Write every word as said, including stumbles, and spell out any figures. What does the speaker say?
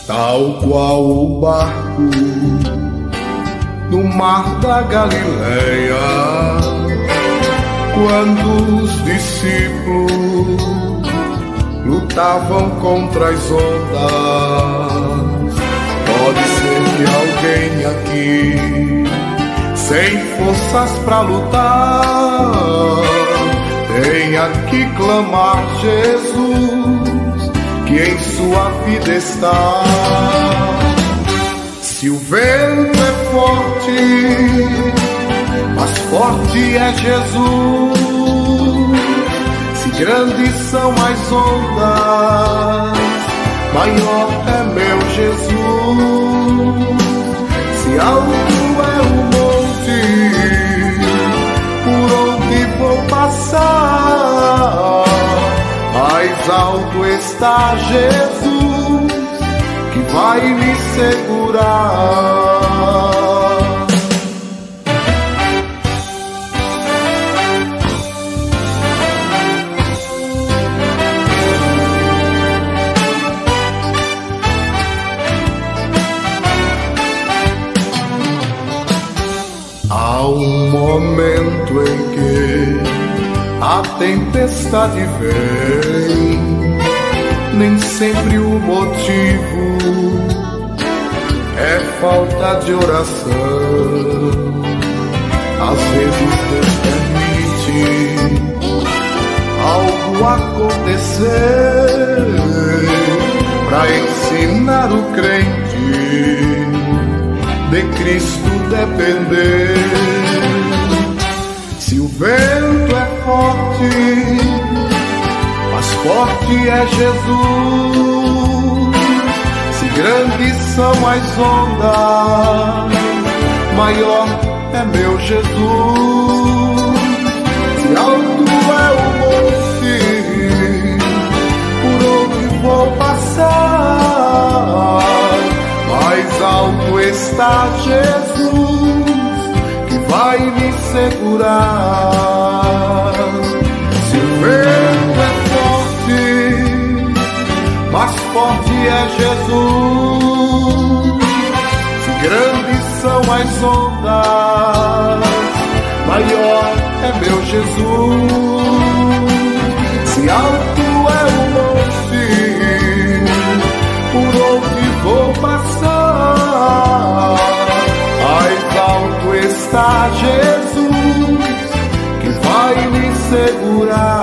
tal qual o barco no mar da Galileia, quando os discípulos lutavam contra as ondas. Pode ser que alguém aqui, sem forças pra lutar, tenha que clamar Jesus, que em sua vida está. Se o vento é forte, mais forte é Jesus. Se grandes são as ondas, maior é meu Jesus. Se alto é o monte, por onde vou passar, mais alto está Jesus, que vai me segurar. Há um momento em que a tempestade vem, nem sempre o motivo é falta de oração. Às vezes Deus permite algo acontecer para ensinar o crente de Cristo depender. Se o vento é forte, mais forte é Jesus. Se grandes são as ondas, maior é meu Jesus. Se alto é o monte, por onde vou passar, mais alto está Jesus, que vai me segurar. Se o vento é forte, mais forte é Jesus. Se grandes são as ondas, maior é meu Jesus. Se alto é o monte, por onde vou passar, mais alto está Jesus, que vai me segurar.